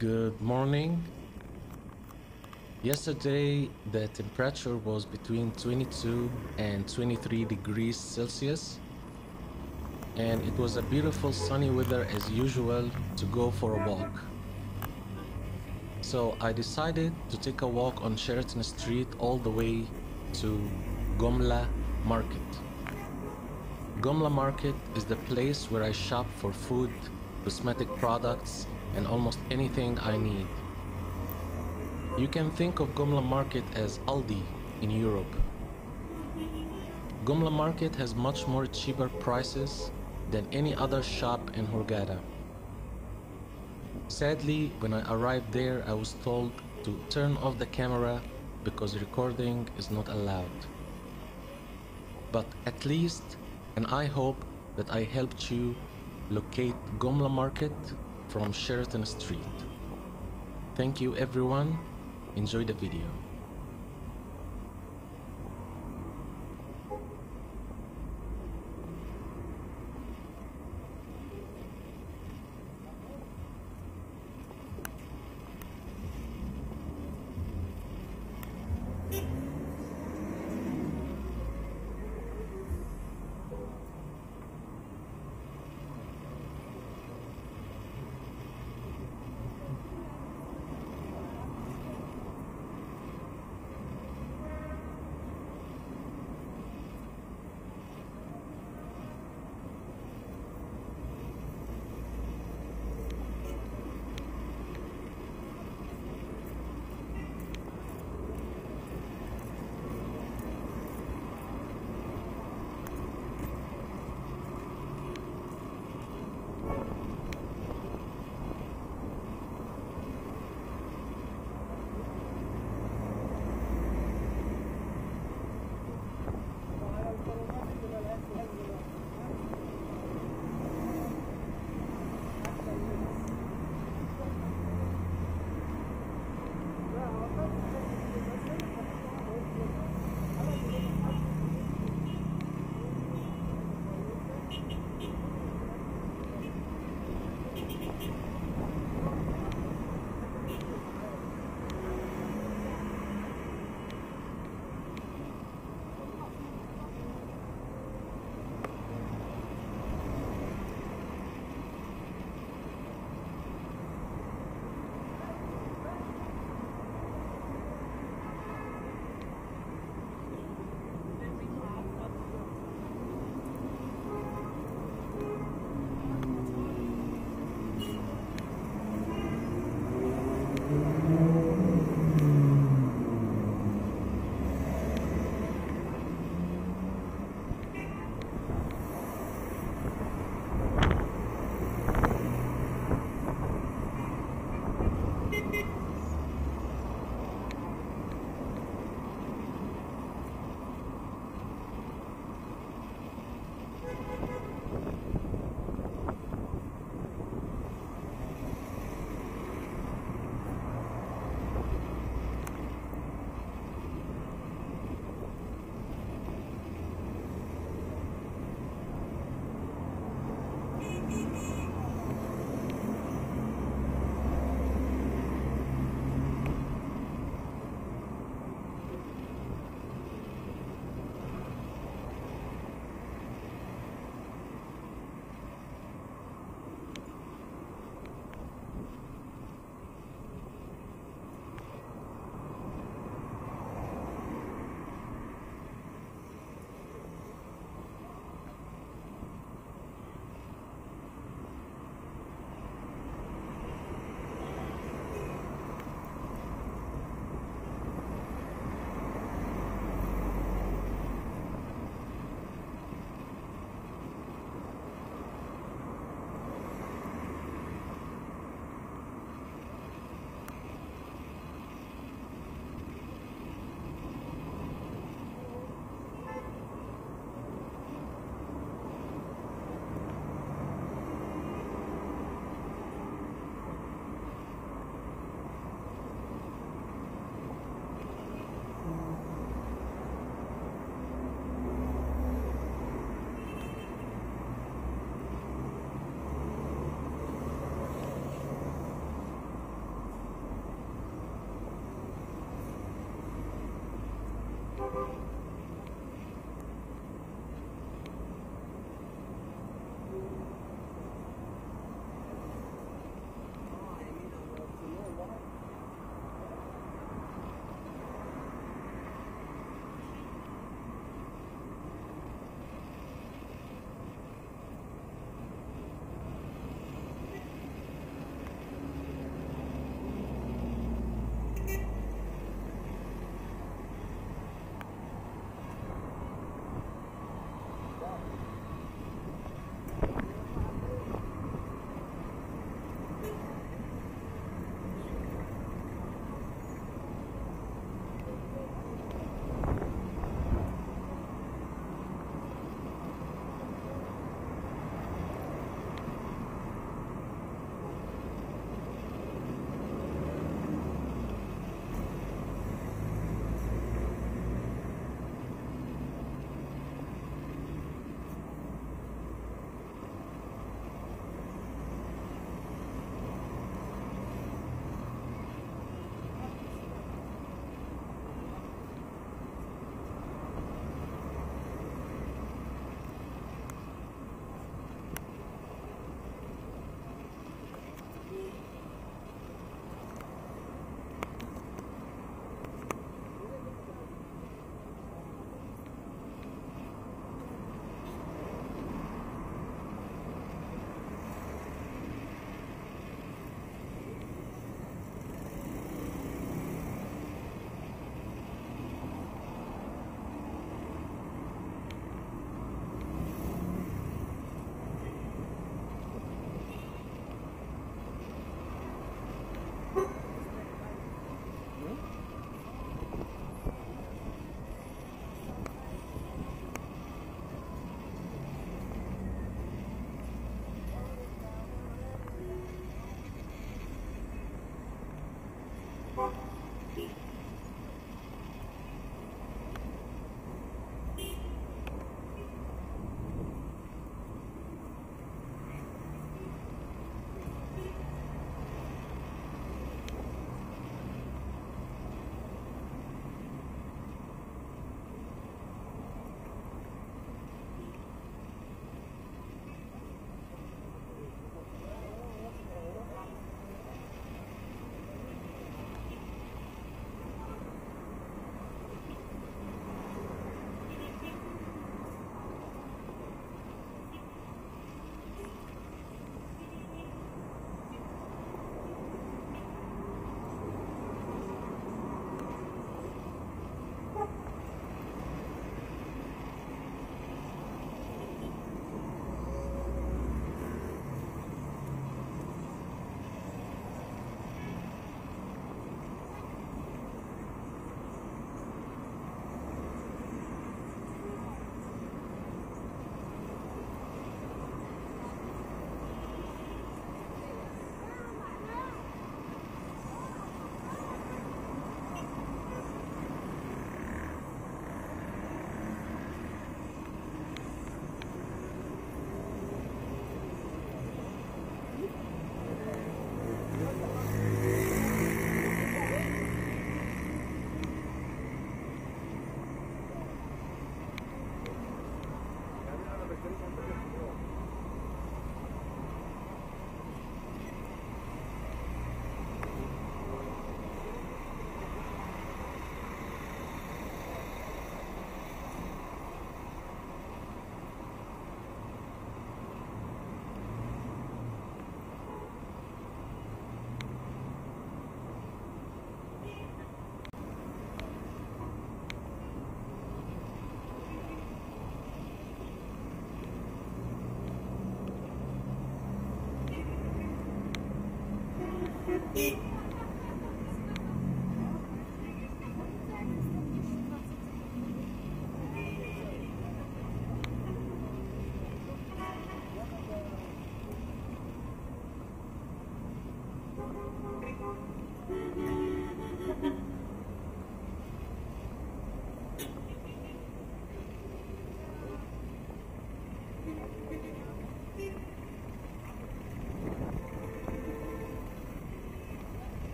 Good morning. Yesterday, the temperature was between 22 and 23 degrees Celsius, and it was a beautiful sunny weather as usual to go for a walk. So I decided to take a walk on Sheraton Street all the way to Gomla Market. Gomla Market is the place where I shop for food, cosmetic products, and almost anything I need. You can think of Gomla Market as Aldi in Europe. Gomla Market has much more cheaper prices than any other shop in Hurghada. Sadly, when I arrived there, I was told to turn off the camera because recording is not allowed. But at least, and I hope that I helped you locate Gomla Market from Sheraton Street. Thank you everyone. Enjoy the video.